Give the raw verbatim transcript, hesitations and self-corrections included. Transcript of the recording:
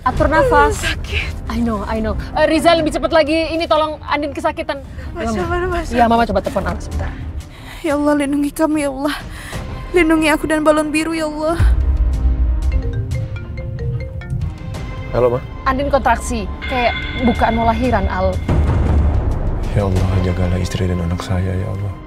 Atur nafas. Sakit. I know, I know. Uh, Riza lebih cepat lagi. Ini tolong Andin kesakitan. Masya Allah, Masya Iya, Mama coba telepon Al sebentar. Ya Allah, lindungi kami ya Allah. Lindungi aku dan balon biru ya Allah. Halo, Ma. Andin kontraksi, kayak bukaan mau lahiran, Al. Ya Allah, jagalah istri dan anak saya, ya Allah.